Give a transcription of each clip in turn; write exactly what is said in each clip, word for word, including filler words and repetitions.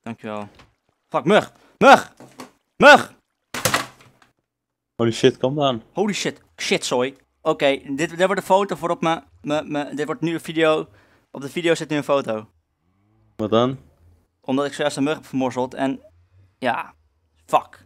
Dankjewel. Fuck, mug! Mug! Mug! Holy shit, kom dan. Holy shit. Shit, sorry. Oké, okay, dit, dit wordt een foto voor op mijn... Dit wordt nu een video. Op de video zit nu een foto. Wat dan? Omdat ik zojuist een mug heb vermorzeld en... Ja. Fuck.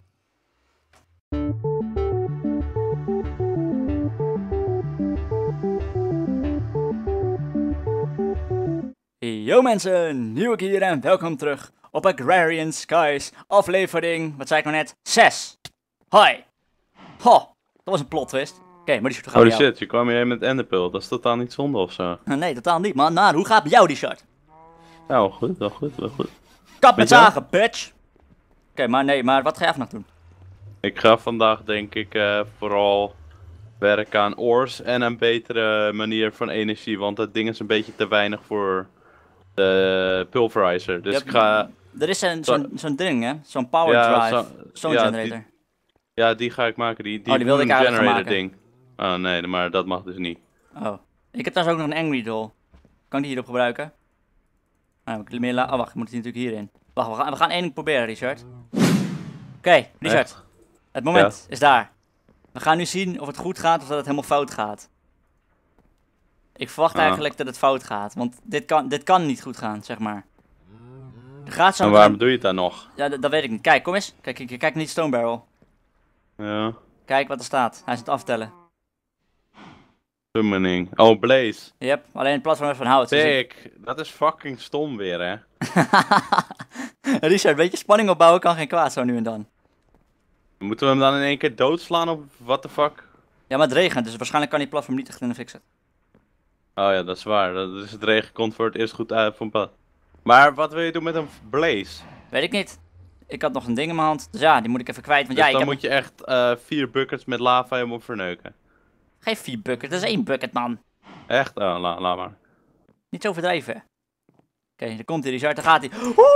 Yo mensen, Nieuwek hier en welkom terug op Agrarian Skies, aflevering, wat zei ik nou net, zes. Hoi. Ho, dat was een plot twist. Oké, okay, maar die shirt gaat Holy shit, je kwam hier met Enderpearl, dat is totaal niet zonde ofzo. Nee, totaal niet man, nou, hoe gaat het met jou die shirt? Ja, wel goed, wel goed, wel goed. Kap met zagen, bitch. Oké, okay, maar nee, maar wat ga je vandaag doen? Ik ga vandaag denk ik uh, vooral werken aan ores en een betere manier van energie, want dat ding is een beetje te weinig voor de pulverizer. Dus ja, ik ga... Er is zo'n zo zo'n ding hè, zo'n power ja, drive, zo, zo'n ja, generator. Die, ja, die ga ik maken, die, die, oh, die wilde ik eigenlijk generator maken. ding. Oh nee, maar dat mag dus niet. Oh, ik heb trouwens ook nog een Angry Doll. Kan ik die hierop gebruiken? Nou, ik meer la oh wacht, ik moet die natuurlijk hierin. Wacht, we gaan, we gaan één ding proberen, Richard. Oké, okay, Richard. Echt? Het moment ja. is daar. We gaan nu zien of het goed gaat of dat het helemaal fout gaat. Ik verwacht ah. eigenlijk dat het fout gaat, want dit kan, dit kan niet goed gaan, zeg maar. Er gaat zo en waarom doe je het dan nog? Ja, dat weet ik niet. Kijk, kom eens. Kijk, kijk, kijk niet Stone Barrel. Ja. Kijk wat er staat. Hij is het aftellen. Summoning. Oh, Blaze. Yep, alleen het platform is van hout. Dik, dus ik... dat is fucking stom weer, hè. Richard, een beetje spanning opbouwen kan geen kwaad zo nu en dan. Moeten we hem dan in één keer doodslaan of what the fuck? Ja, maar het regent, dus waarschijnlijk kan die platform niet echt in de fik zetten. Oh ja, dat is waar. Dat is het regen komt voor het eerst goed uit van pad. Maar wat wil je doen met een Blaze? Weet ik niet. Ik had nog een ding in mijn hand, dus ja, die moet ik even kwijt. Want dus ja, dan ik moet heb... je echt uh, vier buckets met lava hem op verneuken. Geen vier buckets, dat is één bucket, man. Echt? Oh, la, laat maar. Niet zo verdrijven. Oké, okay, daar komt hij, Richard, daar gaat hij.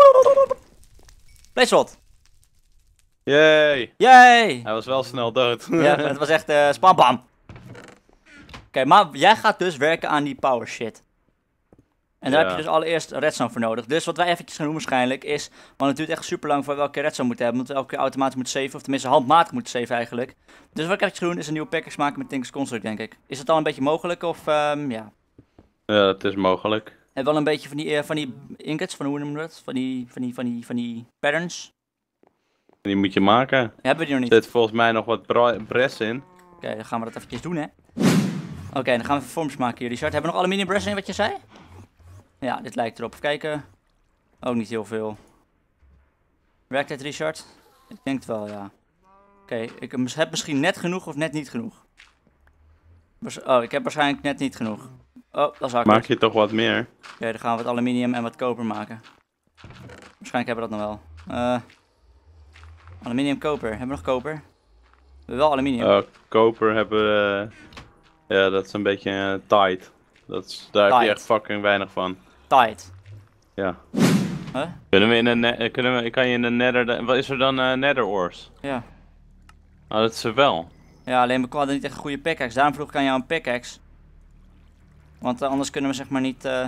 Blaze rod. Yay! Yay! Hij was wel snel dood. Ja, het was echt uh, spam bam. Oké, okay, maar jij gaat dus werken aan die power shit. En daar ja. heb je dus allereerst redstone voor nodig. Dus wat wij eventjes gaan doen waarschijnlijk is... Want het duurt echt super lang voor we elke keer redstone moeten hebben. Want we elke keer automatisch moeten saven. Of tenminste handmatig moeten saven eigenlijk. Dus wat ik eventjes ga doen is een nieuwe package maken met Tinker's Construct denk ik. Is dat al een beetje mogelijk of um, ja? Ja, het is mogelijk. Heb je wel een beetje van die, uh, van die ingots, van hoe noemen we dat? Van die, van die, van die, van die patterns. Die moet je maken. Ja, hebben we die nog niet? Er zit volgens mij nog wat bres in. Oké, okay, dan gaan we dat eventjes doen hè. Oké, okay, dan gaan we even vorms maken hier, Richard. Hebben we nog aluminium bres in wat je zei? Ja, dit lijkt erop. Even kijken. Ook niet heel veel. Werkt dit, Richard? Ik denk het wel, ja. Oké, okay, ik heb misschien net genoeg of net niet genoeg. Oh, ik heb waarschijnlijk net niet genoeg. Oh, dat is hard. Maak je toch wat meer? Oké, okay, dan gaan we wat aluminium en wat koper maken. Waarschijnlijk hebben we dat nog wel. Uh, aluminium, koper. Hebben we nog koper? We hebben wel aluminium. Uh, koper hebben we... Uh, ja, dat is een beetje uh, tight. Dat is, daar tight. Heb je echt fucking weinig van. Tight. Ja. Huh? Kunnen we in een kunnen we, kan je in de nether... Wat is er dan uh, nether ores? Ja. Oh, dat is er wel. Ja, alleen we hadden niet echt een goede pickaxe. Daarom vroeg ik aan jou een pickaxe. Want uh, anders kunnen we zeg maar niet... Uh,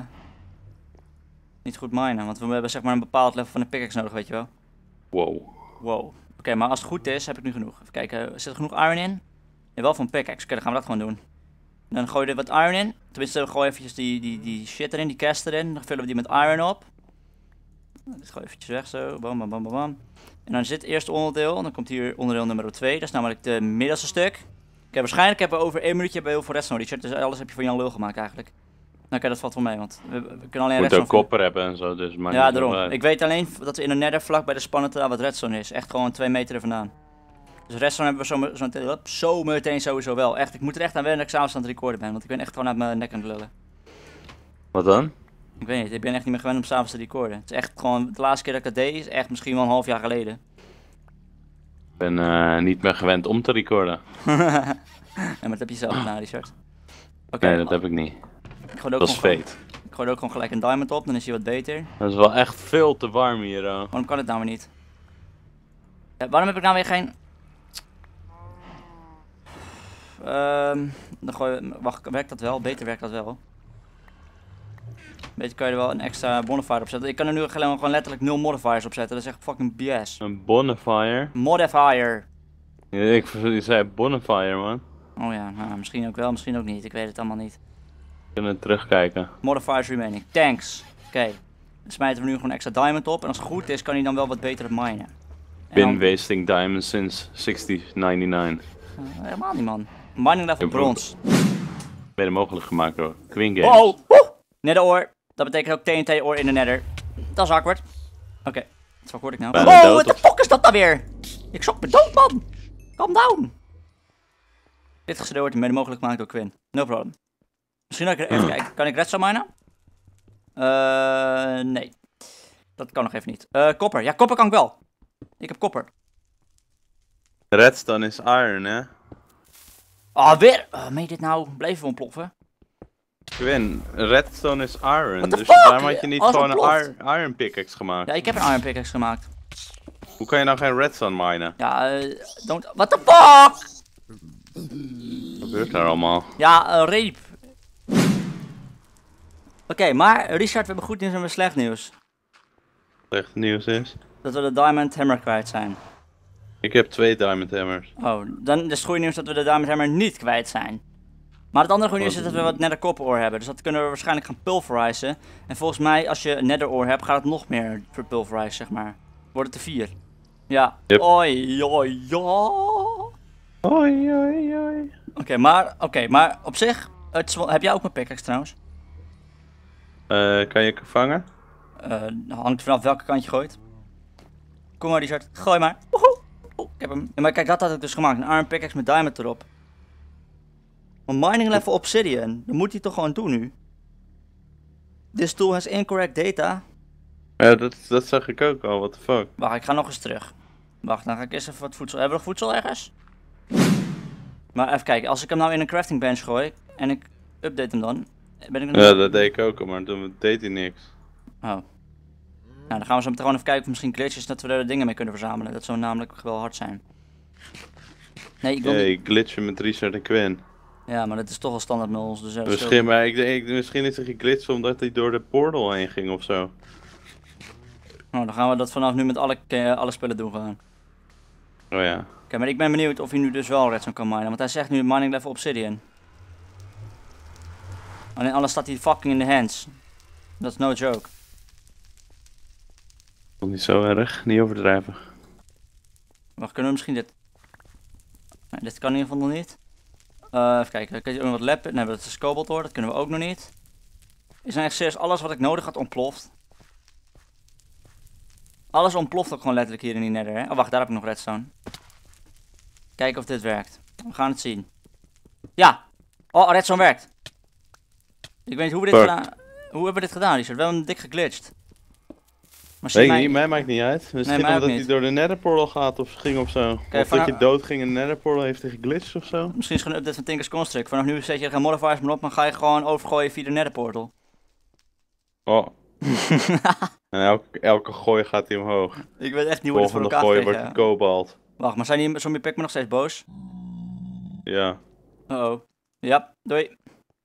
niet goed minen. Want we hebben zeg maar een bepaald level van de pickaxe nodig, weet je wel. Wow. Wow. Oké, okay, maar als het goed is, heb ik nu genoeg. Even kijken, zit er genoeg iron in? Ja, wel van pickaxe. Oké, okay, dan gaan we dat gewoon doen. Dan gooi je er wat iron in. Tenminste, we gooien eventjes die, die, die shit erin, die cast erin. Dan vullen we die met iron op. Dit gooi je eventjes weg zo. Bam, bam, bam, bam, bam. En dan zit het eerste onderdeel. En dan komt hier onderdeel nummer twee. Dat is namelijk de middelste stuk. Oké, okay, waarschijnlijk hebben we over één minuutje hebben we heel veel redstone, Richard. Dus alles heb je van Jan Lul gemaakt eigenlijk. Nou, oké, okay, dat valt wel mee, want we, we kunnen alleen redstone... Moet ook kopper hebben en zo, dus... Maar ja, daarom. Ik weet alleen dat we in een nether vlak bij de spannende wat redstone is. Echt gewoon twee meter er vandaan. Dus redstone hebben we zo, zo, zo, zo meteen sowieso wel. Echt, ik moet er echt aan wennen dat ik s'avonds aan het recorden ben. Want ik ben echt gewoon uit mijn nek aan het lullen. Wat dan? Ik weet niet, ik ben echt niet meer gewend om s'avonds te recorden. Het is echt gewoon, de laatste keer dat ik dat deed is echt misschien wel een half jaar geleden. Ik ben uh, niet meer gewend om te recorden. Ja, maar dat heb je zelf gedaan, Richard. Okay, nee, dat heb ik niet. Ik gooi ook dat is fate. Ik gooi er ook gewoon gelijk een diamond op, dan is hij wat beter. Dat is wel echt veel te warm hier. Uh. Waarom kan het nou weer niet? Ja, waarom heb ik nou weer geen... Um, dan gooi je... Wacht, werkt dat wel? Beter werkt dat wel. Weet je, kan je er wel een extra bonfire op zetten. Ik kan er nu gewoon, gewoon letterlijk nul modifiers op zetten. Dat is echt fucking B S. Een bonfire? Modifier. Ja, ik je zei bonfire, man. Oh ja, nou, misschien ook wel, misschien ook niet. Ik weet het allemaal niet. We kunnen terugkijken. Modifiers remaining. Thanks. Oké. Okay. Dan smijten we nu gewoon extra diamond op. En als het goed is, kan hij dan wel wat beter minen. Been dan... wasting diamonds since sixty ninety-nine. Uh, helemaal niet, man. Mining level brons. Mede mogelijk gemaakt door Queen Games. Oh, oh. Nether ore. Dat betekent ook T N T ore in de nether. Dat is awkward. Oké. Okay. Wat word ik nou? Bijna Oh, wat de fuck is dat nou weer? Ik schrok me dood, man. Calm down. Dit gedeelte wordt mede mogelijk gemaakt door Quinn. No problem. Misschien dat ik er even kijken. Kan ik redstone minen? Uh, nee. Dat kan nog even niet. Uh, kopper. Ja, kopper kan ik wel. Ik heb kopper. Redstone is iron, hè? Ah, oh, weer. Uh, meen je dit nou? Blijven we ontploffen? Quinn, redstone is iron. Dus fuck? daarom had je niet Alles gewoon ontploft. een iron, iron pickaxe gemaakt. Ja, ik heb een iron pickaxe gemaakt. Hoe kan je nou geen redstone minen? Ja, uh, don't... What the fuck? Wat gebeurt daar allemaal? Ja, uh, rape. Oké, okay, maar Richard, we hebben goed nieuws en we slecht nieuws. Slecht nieuws is? Dat we de diamond hammer kwijt zijn. Ik heb twee diamond hammers. Oh, dan is het goede nieuws dat we de diamond hammer niet kwijt zijn. Maar het andere goede nieuws is dat we wat nether copper ore hebben. Dus dat kunnen we waarschijnlijk gaan pulverizen. En volgens mij, als je nether ore hebt, gaat het nog meer verpulverizen, zeg maar. Wordt het er vier. Ja. Yep. Oi, oi, oi. Oi, oi, oi. Oké, okay, maar, oké, okay, maar op zich, het is wel, heb jij ook mijn pickaxe trouwens? Uh, kan je vangen? Uh, hangt vanaf welke kant je gooit. Kom maar, Richard. Gooi maar. Woehoe. Oh, ik heb hem. Ja, maar kijk, dat had ik dus gemaakt. Een iron pickaxe met diamond erop. Maar mining level obsidian. Dat moet hij toch gewoon doen nu. This tool has incorrect data. Ja, dat, dat zag ik ook al. What the fuck. Wacht, ik ga nog eens terug. Wacht, dan ga ik eens even wat voedsel. Hebben we nog voedsel ergens? Maar even kijken. Als ik hem nou in een crafting bench gooi. En ik update hem dan. Ben ik ja, dat deed ik ook al. Maar toen deed hij niks. Oh. Nou, dan gaan we zo meteen gewoon even kijken of misschien glitches dat we er dingen mee kunnen verzamelen. Dat zou namelijk wel hard zijn. Nee, ik wil hey, niet... glitchen met Richard en Quinn. Ja, maar dat is toch wel standaard met ons. Dus ja, misschien, maar ik denk, misschien is er geglitcht omdat hij door de portal heen ging of zo. Nou, dan gaan we dat vanaf nu met alle, uh, alle spullen doen gewoon. Oh ja. Oké, okay, maar ik ben benieuwd of hij nu dus wel redstone kan minen. Want hij zegt nu mining level obsidian. Alleen alles staat hier fucking in de hands. Dat is no joke. Niet zo erg, niet overdrijven. Wacht, kunnen we misschien dit... Nee, dit kan in ieder geval nog niet. Uh, even kijken, kun je ook wat lappen? Nee, dat is cobalt ore, dat kunnen we ook nog niet. Is nou echt serieus alles wat ik nodig had ontploft? Alles ontploft ook gewoon letterlijk hier in die nether, hè? Oh wacht, daar heb ik nog redstone. Kijken of dit werkt. We gaan het zien. Ja! Oh, redstone werkt! Ik weet niet hoe we dit Fuck. gedaan... Hoe hebben we dit gedaan, Richard? We hebben hem dik geglitcht. Maar Weet ik mij... niet, mij maakt niet uit. Misschien mij ook omdat niet. hij door de netherportal gaat of ging of zo. Kijk, of dat vanaf- je dood ging in de netherportal heeft hij geglitcht of zo. Misschien is het gewoon een update van Tinker's Construct. Vanaf nu zet je er geen modifiers meer op, dan ga je gewoon overgooien via de netherportal. Oh. En elke, elke gooi gaat hij omhoog. Ik weet echt niet hoe dit voor Volgende elkaar gooi krijgen. wordt het kobalt. Wacht, maar zijn die zombie Pikmin nog steeds boos? Ja. Uh oh. Ja, doei.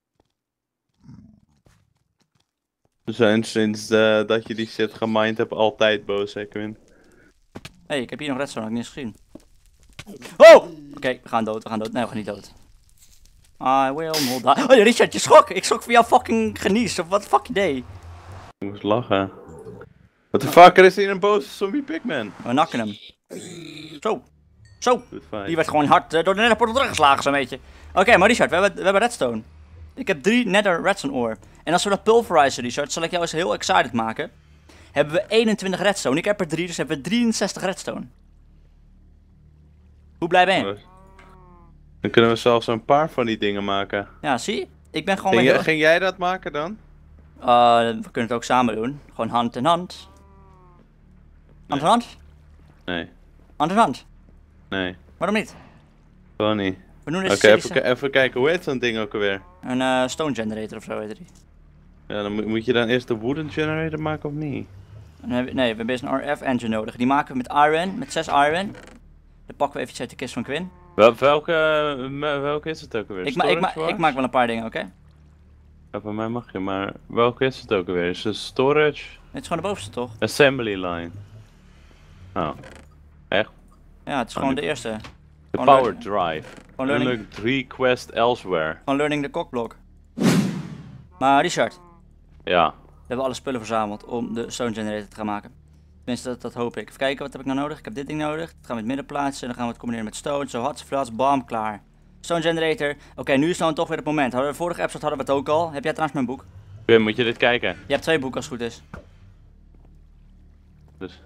We zijn sinds uh, dat je die shit gemined hebt altijd boos, hè Quinn? Hé, hey, ik heb hier nog redstone, had ik niet eens gezien. Oh! Oké, okay, we gaan dood, we gaan dood. Nee, we gaan niet dood. I will not die. Oh ja, Richard, je schrok! Ik schrok voor jouw fucking genies, of wat fuck je deed. Ik moest lachen. What the fuck, er is hier een boze zombie pigman. We nakken hem. Zo. Zo. Goed fijn. Die werd gewoon hard uh, door de netherportal teruggeslagen, zo'n beetje. Oké, okay, maar Richard, we hebben, we hebben redstone. Ik heb drie nether redstone ore. En als we dat pulverizen, Richard, zal ik jou eens heel excited maken. Hebben we eenentwintig redstone. Ik heb er drie, dus hebben we drieënzestig redstone. Hoe blij ben je? Dan kunnen we zelfs een paar van die dingen maken. Ja, zie? Ik ben gewoon Ging, weer jij, heel... ging jij dat maken dan? Uh, we kunnen het ook samen doen. Gewoon hand in hand. Hand in hand? Nee. Hand in hand. Nee. Waarom niet? Gewoon niet. We doen Oké, dit okay, series, even, even kijken, hoe heet zo'n ding ook alweer? Een uh, stone generator of zo heet die. Ja, dan moet, moet je dan eerst de wooden generator maken of niet? Nee, we hebben eerst een R F engine nodig. Die maken we met iron, met zes iron. Dan pakken we eventjes uit de kist van Quinn. Wel, welke, welke is het ook alweer? Ik, ma ik, ma Storage ik maak wel een paar dingen, oké? Okay? Ja, bij mij mag je, maar welke is het ook alweer? Is het storage? Het is gewoon de bovenste, toch? Assembly line. Oh. Echt? Ja, het is Oh, gewoon nu- de eerste. De Gewoon power learning- drive. Gewoon learning, Unlock drie quest elsewhere. gewoon learning de cockblock. Maar Richard, Ja. we hebben alle spullen verzameld om de stone generator te gaan maken. Tenminste, dat, dat hoop ik. Even kijken, wat heb ik nou nodig? Ik heb dit ding nodig. Dat gaan we in het midden plaatsen en dan gaan we het combineren met stone. Zo, hats, flats, bam, klaar. Stone generator. Oké, nu is nou toch weer het moment. Hadden we de vorige episode hadden we het ook al. Heb jij trouwens mijn boek? Wim, moet je dit kijken? Je hebt twee boeken als het goed is. Dus.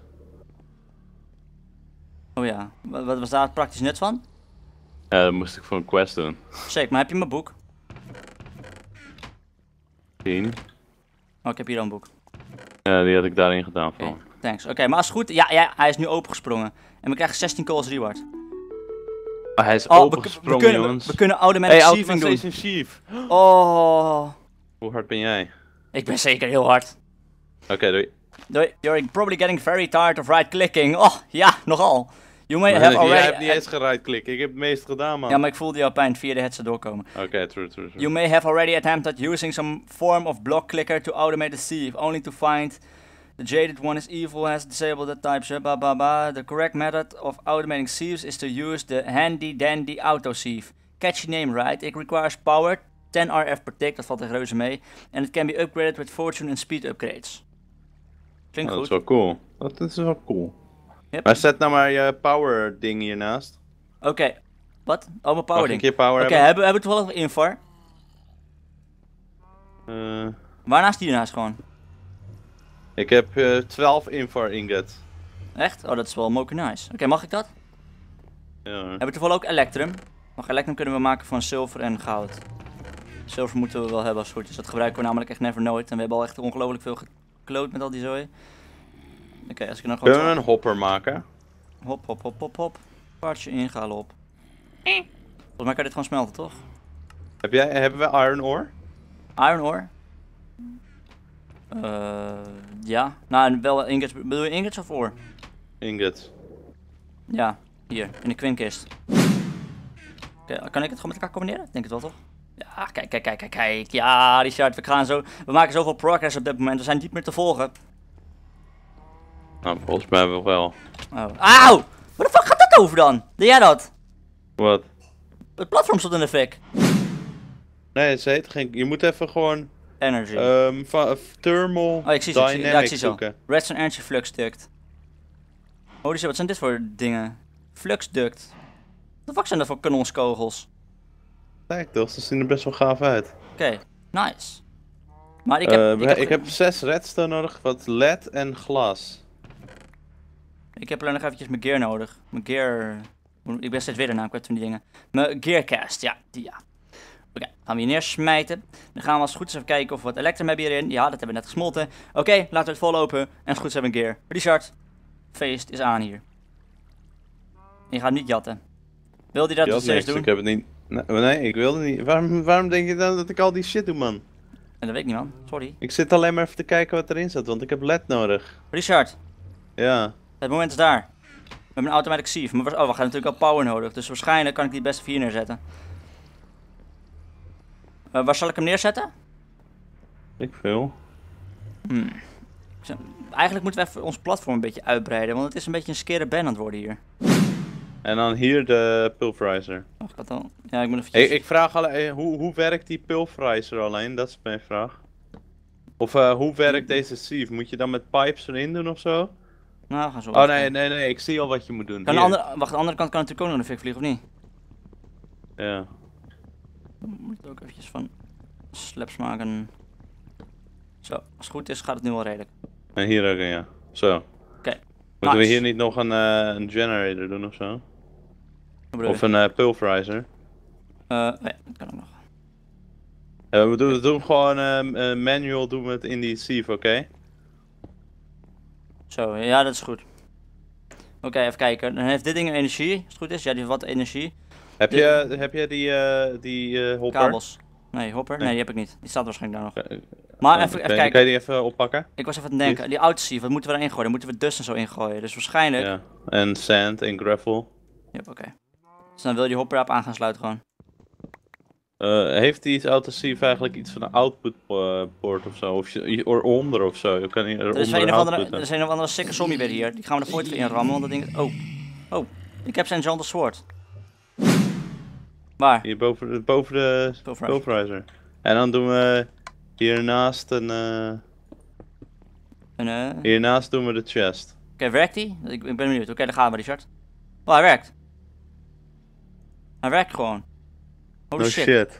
Oh ja, wat, wat was daar het praktisch nut van? Ja, dat moest ik voor een quest doen. Zeker, maar heb je mijn boek? tien. Oh, ik heb hier al een boek. Ja, die had ik daarin gedaan Oké, van. thanks. Oké, maar als het goed... Ja, ja, hij is nu opengesprongen. En we krijgen zestien calls reward. Ah, hij is Oh, we, we, opengesprongen, kunnen, jongens. we kunnen oude Hey, mensen sieving doen. Station Chief. Oh, Hoe hard ben jij? ik ben zeker heel hard. Oké, doei. Do- You're probably getting very tired of right-clicking. Oh, ja, nogal. You may have Jij already... hebt niet eens gerightclick. Ik heb het meest gedaan, man. Ja, maar ik voelde jouw pijn via de headset doorkomen. Oké, true, true, true. You may have already attempted using some form of block clicker to automate the sieve, only to find the jaded one is evil, has disabled that type shit, blah blah blah. The correct method of automating sieves is to use the handy dandy auto sieve. Catchy name, right? It requires power, ten R F per tick, dat valt echt reuze mee. And it can be upgraded with fortune and speed upgrades. Klinkt Oh, dat is goed. wel cool. Dat is wel cool. Yep. Maar zet nou maar je power ding hiernaast. Oké, wat? Oh, mijn power Mag ik ding. je power Oké, hebben? hebben, hebben we toevallig invar? Eh, Waarnaast hiernaast gewoon? ik heb eh, twaalf invar ingot. Echt? Oh, dat is wel moke nice. Oké, mag ik dat? Ja, hoor. Hebben we toevallig ook Electrum? Maar Electrum kunnen we maken van zilver en goud. Zilver moeten we wel hebben als het goed is. Dat gebruiken we namelijk echt never nooit. En we hebben al echt ongelooflijk veel gekloot met al die zooi. Oké, als ik dan gewoon... Kunnen we een hopper maken? Hop, hop, hop, hop, hop. Paardje in, galop. Volgens mij kan je dit gewoon smelten, toch? Heb jij, hebben we iron ore? Iron ore? Eh, ja. Nou, wel ingots. Bedoel je ingots of ore? Ingot. Ja, hier, in de kwinkist. Oké, kan ik het gewoon met elkaar combineren? Ik denk het wel, toch? Ja, kijk, kijk, kijk, kijk, kijk. Ja, Richard, we gaan zo... We maken zoveel progress op dit moment, we zijn niet meer te volgen. Nou, volgens mij wel. Oh. Auw! Waar de fuck gaat dat over dan? Deed jij dat? Wat? Het platform stond in de fik. Nee, ze heet geen... Je moet even gewoon... Energy. ehm van uh, thermal oh, ik zie ze. ik zie- dynamics Ja, ik zie ze al. zoeken. Redstone Energy Flux Duct. Holy shit, wat zijn dit voor dingen? Flux Duct. Wat de fuck zijn dat voor kanonskogels? Kijk toch, ze zien er best wel gaaf uit. Oké, nice. Maar ik heb... Eh, ik, we- heb ik heb zes redstone nodig, wat lead en glas. Ik heb alleen nog eventjes mijn gear nodig. Mijn gear... Ik ben steeds weer de naam kwijt van die dingen. Mijn gearcast, ja, die ja. Oké, gaan we hier neersmijten. Dan gaan we als het goed is even kijken of we wat elektrum hebben hierin. Ja, dat hebben we net gesmolten. Oké, laten we het vollopen. En als het goed is hebben we een gear. Richard, feest is aan hier. Je gaat niet jatten. Wil die dat Je had serieus niks, doen? ik heb het niet... Nee, nee, ik wilde niet. Waarom, waarom denk je dan dat ik al die shit doe, man? En dat weet ik niet, man. Sorry. Ik zit alleen maar even te kijken wat erin zit, want ik heb lead nodig. Richard, Ja. het moment is daar. We hebben een automatic sieve. Maar we, oh, we gaan natuurlijk al power nodig. Dus waarschijnlijk kan ik die best hier neerzetten. Uh, waar zal ik hem neerzetten? Ik veel. Hmm. Eigenlijk moeten we even ons platform een beetje uitbreiden, want het is een beetje een skere band aan het worden hier. En dan hier de pulverizer. Wacht, wat dan? Ja, ik moet even... Ik, ik vraag alleen, hoe, hoe werkt die pulverizer alleen? Dat is mijn vraag. Of uh, hoe werkt deze sieve? Moet je dan met pipes erin doen of zo? Nou, we gaan zo. Oh nee, nee, nee, ik zie al wat je moet doen. Kan de Hier. andere... Wacht, de andere kant kan natuurlijk ook nog in de fik vliegen, of niet? Ja. Dan moet ik ook eventjes van slaps maken. Zo, als het goed is gaat het nu wel redelijk. En hier ook, ja. Zo. Oké. Moeten Nice. we hier niet nog een, uh, een generator doen of zo? Wat bedoel Of je? een uh, pulverizer? Uh, oh ja, dat kan ook nog. Uh, we doen, we doen gewoon uh, uh, manual doen we het in die sieve, oké? Okay? Zo, ja, dat is goed. Oké, even kijken. Dan heeft dit ding energie, als het goed is. Ja, die heeft wat energie. Heb, Dit- je, heb je die, uh, die uh, hopper? Kabels. Nee, hopper? Nee, Nee. die heb ik niet. Die staat waarschijnlijk daar nog. Uh, Maar uh, even, even kan- kijken. Kan je die even oppakken? Ik was even aan het denken. Die autosieve, wat moeten we erin gooien? Daar moeten we dust en zo ingooien. Dus waarschijnlijk... Ja. En sand en gravel. Yep, oké. Dus dan wil je die hopper op aan gaan sluiten gewoon. Uh, heeft die iets autosief eigenlijk iets van een output uh, port of zo? Of eronder of zo? Je kan hier er is een of andere, er is een of andere sikke zombie weer hier. Die gaan we er voort in rammen, want dat ding... Oh. Oh. Ik heb zijn Enchanted Sword. Waar? Hier boven de, boven de Pulverizer. En dan doen we hiernaast een... Uh... een uh... Hiernaast doen we de chest. Oké, okay, werkt die? Ik, ik ben benieuwd. Oké, okay, daar gaan we, Richard. Oh, hij werkt. Hij werkt gewoon. Holy no shit. shit.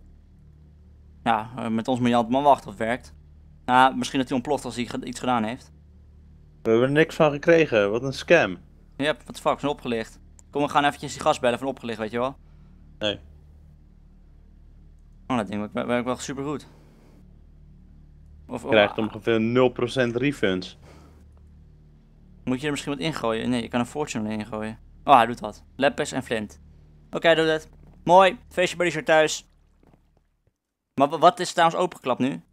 Ja, met ons moet je altijd maar wachten of het werkt. Nou, misschien dat hij ontploft als hij iets gedaan heeft. We hebben er niks van gekregen, wat een scam. Ja, wat de fuck, zijn opgelicht. Kom, we gaan eventjes die gast bellen van opgelicht, weet je wel. Nee. Oh, dat ding werkt, werkt wel super goed. Of, je krijgt oh, ongeveer nul procent refunds. Moet je er misschien wat ingooien? Nee, je kan een fortune ingooien. Oh, hij doet wat. Lepers en flint. Oké, okay, doe dat. Mooi, feestje bij Richard thuis. Maar wat is trouwens opengeklapt nu?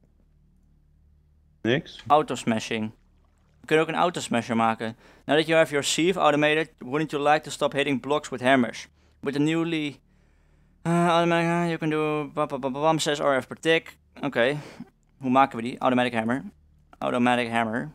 Niks. Autosmashing. We kunnen ook een autosmasher maken. Now that you have your sieve automated, wouldn't you like to stop hitting blocks with hammers? With a newly uh, automatic, you can do bam says R F per tick. Oké. Okay. Hoe maken we die? Automatic hammer. Automatic hammer.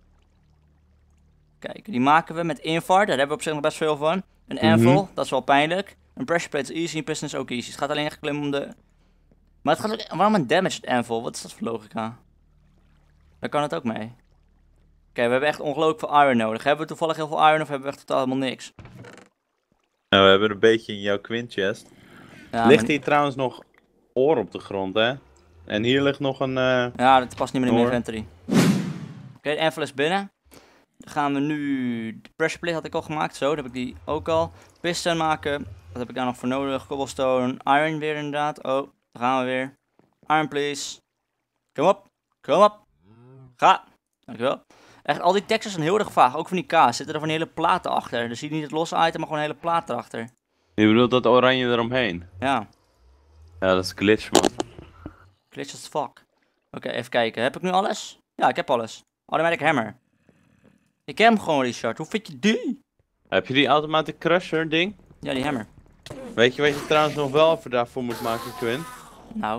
Kijk, die maken we met invart. Daar hebben we op zich nog best veel van. Een anvil, mm-hmm. Dat is wel pijnlijk. Een pressure plate is easy, een piston is ook easy. Het gaat alleen echt klimmen om de... Maar het gaat ook... Waarom een damaged anvil? Wat is dat voor logica? Daar kan het ook mee. Oké, okay, we hebben echt ongelooflijk veel iron nodig. Hebben we toevallig heel veel iron of hebben we echt totaal helemaal niks? Nou, we hebben een beetje in jouw quint chest. Ja, ligt maar... hier trouwens nog oor op de grond, hè? En hier ligt nog een... Uh... Ja, dat past niet meer in mijn inventory. Oké, okay, de anvil is binnen. Dan gaan we nu... De pressure plate had ik al gemaakt, zo, dat heb ik die ook al. Piston maken, wat heb ik daar nog voor nodig? Cobblestone, iron weer inderdaad. Oh, daar gaan we weer. Iron please. Kom op, kom op. Ga. Dankjewel. Echt, al die textures zijn heel erg vaag, ook van die kaas. Zitten er van die hele platen achter. Dus zie je niet het losse item, maar gewoon een hele plaat erachter. Je bedoelt dat oranje eromheen? Ja. Ja, dat is glitch, man. Glitch as fuck. Oké, okay, even kijken. Heb ik nu alles? Ja, ik heb alles. Automatic hammer. Ik heb hem gewoon, Richard. Hoe vind je die? Heb je die automatic crusher ding? Ja, die hammer. Weet je wat je trouwens nog wel even daarvoor moet maken, Quinn? Nou?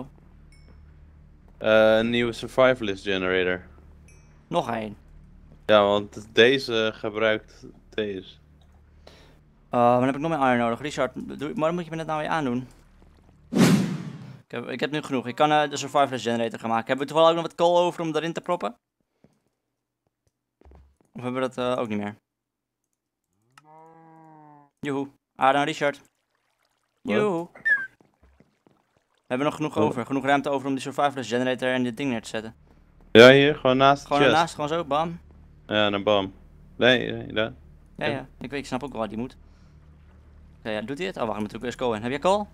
Uh, een nieuwe survivalist generator. Nog één. Ja, want deze gebruikt deze. Uh, dan heb ik nog meer iron nodig. Richard, doe, waarom moet je me dat nou weer aandoen? Ik heb, ik heb nu genoeg. Ik kan uh, de survivalist generator gaan maken. Hebben we toevallig ook nog wat kool over om erin te proppen? Of hebben we dat uh, ook niet meer? Joehoe. Ah, dan Richard. Joehoe. We hebben nog genoeg oh. over. Genoeg ruimte over om die survivalist generator en dit ding neer te zetten. Ja, hier. Gewoon naast Gewoon chest. naast, gewoon zo. Bam. Ja, dan bam. Nee, nee, daar. Ja, ja. Ik weet, ik snap ook wel waar die moet. Ja, ja, doet hij het? Oh, wacht, ik moet ook eens kool in. Heb jij kool?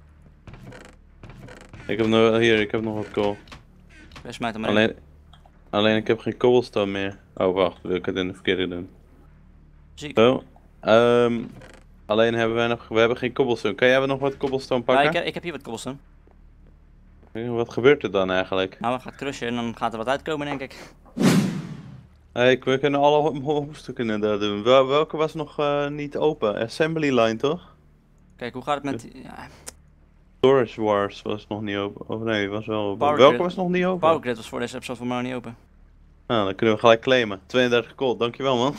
Ik heb nog, hier, ik heb nog wat kool. Best mij maar alleen, alleen ik heb geen cobblestone meer. Oh, wacht, wil ik het in de verkeerde doen. Ziek. Zo. Um, alleen hebben we nog, we hebben geen cobblestone. Kan jij nog wat cobblestone pakken? Ja, ik, heb, ik heb hier wat cobblestone. Wat gebeurt er dan eigenlijk? Nou, we gaan crushen en dan gaat er wat uitkomen, denk ik. Hey, we kunnen alle hoofdstukken inderdaad doen. Wel, welke was nog uh, niet open? Assembly line, toch? Kijk, hoe gaat het met... Ja. Storage Wars was nog niet open. Of nee, was wel open. Power welke Grid. was nog niet open? Power Grid was voor deze episode voor mij niet open. Nou, dan kunnen we gelijk claimen. tweeëndertig gold, dankjewel man.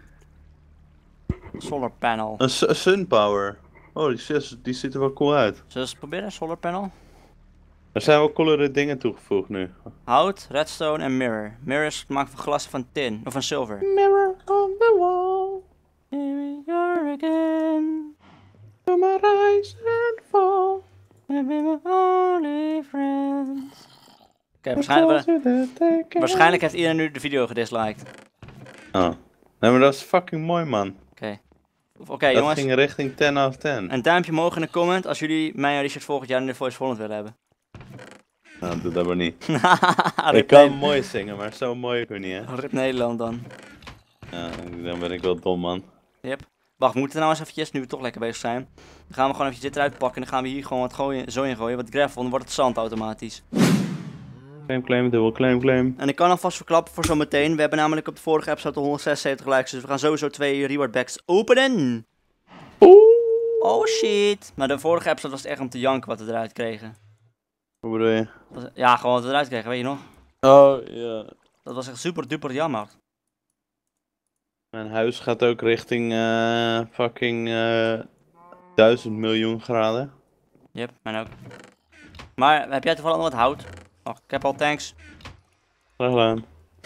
Solar panel. Een Sun Power. Oh, die, die ziet er wel cool uit. Zullen we eens proberen, solar panel? Er zijn wel coolere dingen toegevoegd nu. Hout, redstone en mirror. Mirror is gemaakt van glas van tin, of van zilver. Mirror on the wall. Here we are again. To my rise and fall. We'll be my only friends. Oké, okay, waarschijnlijk, waarschijnlijk heeft iedereen nu de video gedisliked. Oh. Nee, maar dat is fucking mooi, man. Oké. Okay. Oké, okay, dat jongens. ging richting tien out of tien. Een duimpje omhoog in de comment als jullie mij en Richard volgend jaar in de Voice Holland willen hebben. Nou, doe dat maar niet. Ik kan mooi zingen, maar zo mooi ook weer niet, hè. Rip Nederland dan. Ja, dan ben ik wel dom, man. Yep. Wacht, we moeten nou eens eventjes, nu we toch lekker bezig zijn. Dan gaan we gewoon eventjes dit eruit pakken en dan gaan we hier gewoon wat gooien, zo in gooien. Wat gravel, dan wordt het zand automatisch. Claim, claim, dubbel claim, claim. En ik kan alvast verklappen voor zometeen. We hebben namelijk op de vorige episode honderdzesenzeventig likes, dus we gaan sowieso twee reward bags openen. Oeh. Oh shit. Maar de vorige episode was het echt om te janken wat we eruit kregen. Hoe bedoel je? Was- Ja, gewoon wat we eruit kregen, weet je nog? Oh, ja. Dat was echt super duper jammer. Mijn huis gaat ook richting eh fucking eh duizend miljoen graden. Yep, mijn ook. Maar heb jij toevallig nog wat hout? Wacht, ik heb al tanks. Graag gedaan.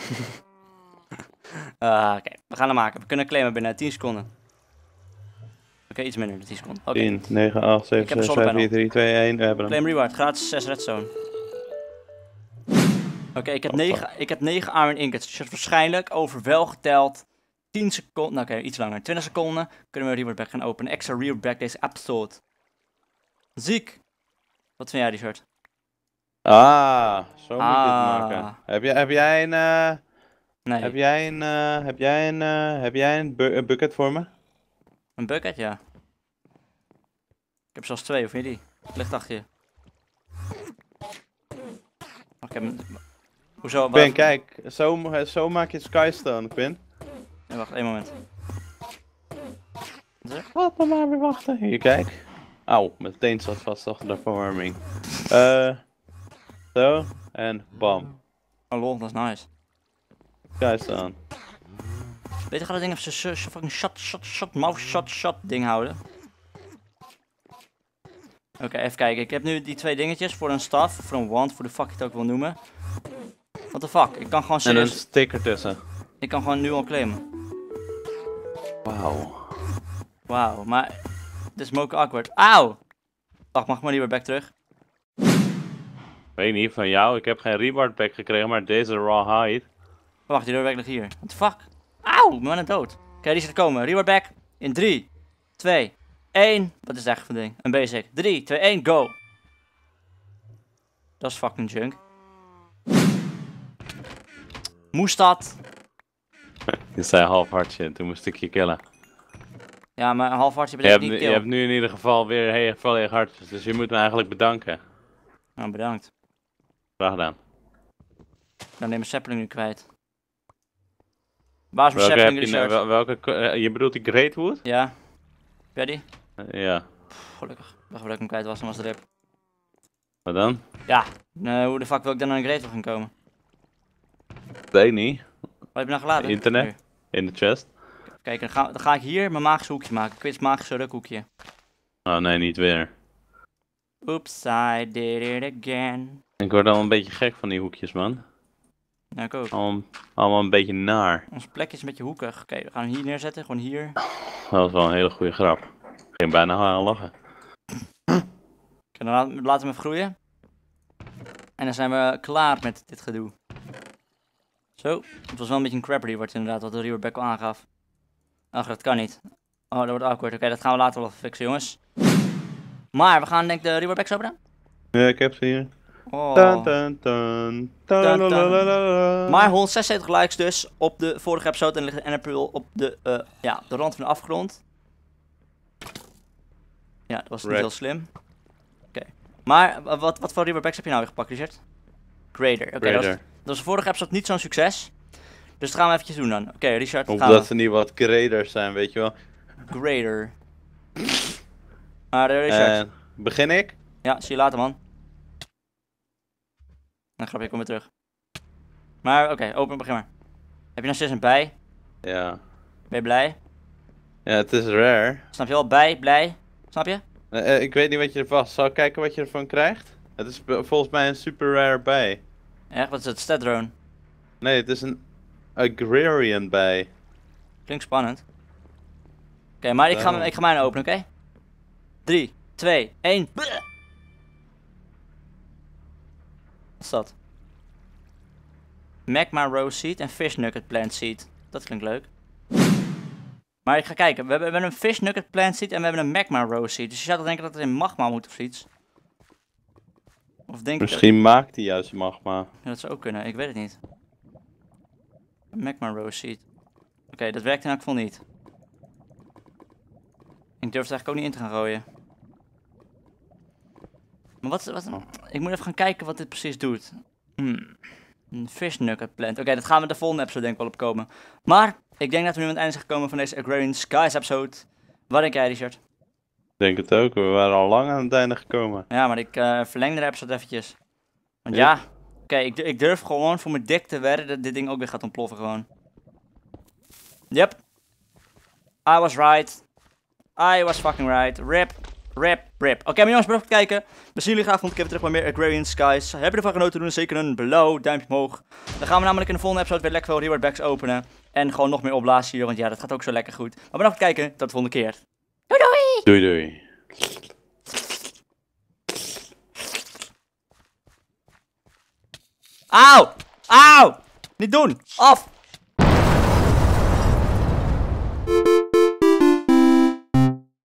Ah, Oké, we gaan hem maken. We kunnen claimen binnen tien seconden. Oké, iets minder dan tien seconden. Oké, tien, negen, acht, Ik zeven, heb een zes, solar vijf, vier, drie, twee, één. We hebben hem. claim reward, gratis zes redstone. Oké, ik heb Oh, negen, ik heb negen iron ingots. Dus waarschijnlijk over wel geteld tien seconden, nou oké, iets langer. twintig seconden kunnen we reward back gaan openen. Extra reward back deze episode. Ziek. Wat vind jij, Richard? Ah, zo moet je het Ah. maken. Heb jij, heb jij een, eh, Nee, heb jij een, eh, heb jij een, eh, heb jij een, bu- een bucket voor me? een bucket, ja. Ik heb zelfs twee, of vind je die? Het ligt achter je. Oh, ik heb hem... Hoezo? Wat- Quinn, kijk, zo, mo- zo maak je skystone, Quinn. Nee, wacht, één moment. Laat me maar weer wachten. Hier, kijk. Auw, mijn teen zat vast achter de verwarming. Eh, zo, en bam. Oh lol, dat is nice. Skystone. Weet je, ga dat ding even zo'n fucking shot, shot, shot, mouth shot, shot ding houden. Oké, even kijken. Ik heb nu die twee dingetjes voor een staf, voor een wand, voor de fuck je het ook wil noemen. What the fuck? Ik kan gewoon En een serieus, sticker tussen. ik kan gewoon nu al claimen. Wauw. Wauw, maar dit is moke awkward. Auw! Wacht, mag ik maar liever back terug? Weet niet, van jou. Ik heb geen reward pack gekregen, maar deze raw hide. Wacht, die reward ligt hier. What the fuck? Auw, ik ben bijna dood. Oké, die zit er komen. Reward back in drie, twee, één. Wat is het eigenlijk voor ding? Een basic. drie, twee, één, go! Dat is fucking junk. Moest dat? Je zei half hartje en toen moest ik je killen. Ja, maar een half hartje Je betekent hebt, niet nu- je kill. hebt nu in ieder geval weer heel volledig hartjes, dus je moet me eigenlijk bedanken. Nou, bedankt. Graag gedaan. Dan neem mijn sapling nu kwijt. Waar is mijn Welke heb sapling, je, nou- Richard? wel- welke, ko- eh, je bedoelt die Greatwood? Ja. Heb jij die? Eh, ja. Pff, gelukkig. Wacht, dat ik hem kwijt was, dan was het rip. Wat dan? Ja, eh, hoe de fuck wil ik dan aan een Great gaan komen? Weet niet. Wat heb je nou geladen? Internet. Hier. In de chest. Kijk, dan ga, dan ga ik hier mijn magische hoekje maken. Ik weet het magische rukhoekje. Oh nee, niet weer. Oops, I did it again. Ik word al een beetje gek van die hoekjes, man. Ja, ik ook. Allemaal, allemaal een beetje naar. Ons plekje is een beetje hoekig. Oké, we gaan hem hier neerzetten. Gewoon hier. Dat was wel een hele goede grap. Ik ging bijna aan lachen. Oké, dan laten we laten we hem groeien. En dan zijn we klaar met dit gedoe. Zo, het was wel een beetje een crapper die wordt inderdaad, wat de Reaperback al aangaf. Ach, dat kan niet. Oh, dat wordt awkward. Oké, dat gaan we later wel even fixen, jongens. Maar we gaan denk ik de Reaperbacks openen. Ja, ik heb ze hier. Oh. Dun, dun, dun, talalala. Maar honderdzesenzeventig likes dus op de vorige episode en er ligt een Enderpearl op de, eh, ja, op de rand van de afgrond. Ja, dat was niet Wreck. heel slim. Oké. Maar wa- wat, wat voor Reaperbacks heb je nou weer gepakt, Richard? Grader. Oké, dat, was- Raider. dat was de vorige episode niet zo'n succes. Dus dat gaan we eventjes doen dan. Oké, Richard, gaan Omdat we. ze niet wat graders zijn, weet je wel. Grader. Maar eh, Richard. En begin ik? Ja, zie je later, man. Nou, grapje, ik kom weer terug. Maar, oké, open, begin maar. Heb je nog steeds een bij? Ja. Ben je blij? Ja, het is rare. Snap je wel? Bij, blij? Snap je? Eh, eh, ik weet niet wat je ervan... Zal ik kijken wat je ervan krijgt? Het is b- volgens mij een super rare bij. Echt? Wat is het? Stat drone? Nee, het is een agrarian bij. Klinkt spannend. Oké, maar ik ga, Waarom? ik ga mijn openen, oké? drie, twee, één. Wat is dat? Magma Rose Seed en Fish Nugget Plant Seed. Dat klinkt leuk. Maar ik ga kijken. We hebben, we hebben een Fish Nugget Plant Seed en we hebben een Magma Rose Seed. Dus je zou toch denken dat het in magma moet of zoiets? Of denk je Misschien maakt hij juist magma. dat... Ja, dat zou ook kunnen. Ik weet het niet. Een Magma Rose Seed. Oké, dat werkt in elk geval niet. Ik durf het eigenlijk ook niet in te gaan gooien. Maar wat, wat... Ik moet even gaan kijken wat dit precies doet. Hmm. Een fish nugget plant. Oké, dat gaan we de volgende episode denk ik wel opkomen. Maar, ik denk dat we nu aan het einde zijn gekomen van deze Agrarian Skies episode. Wat denk jij, Richard? Ik denk het ook, we waren al lang aan het einde gekomen. Ja, maar ik uh, verlengde de episode eventjes. Want Ja. ja, oké, ik, ik durf gewoon voor mijn dik te wedden dat dit ding ook weer gaat ontploffen gewoon. Yep. I was right. I was fucking right. Rip. Rip. Rip. Oké, maar jongens, bedankt voor het kijken. We zien jullie graag volgende keer weer terug bij meer Agrarian Skies. Heb je ervan genoten, doe dan zeker een below, duimpje omhoog. Dan gaan we namelijk in de volgende episode weer lekker veel reward bags openen. En gewoon nog meer opblazen hier, want ja, dat gaat ook zo lekker goed. Maar bedankt voor het kijken, tot de volgende keer. Doei doei! Doei doei. Auw! Auw! Niet doen! Af!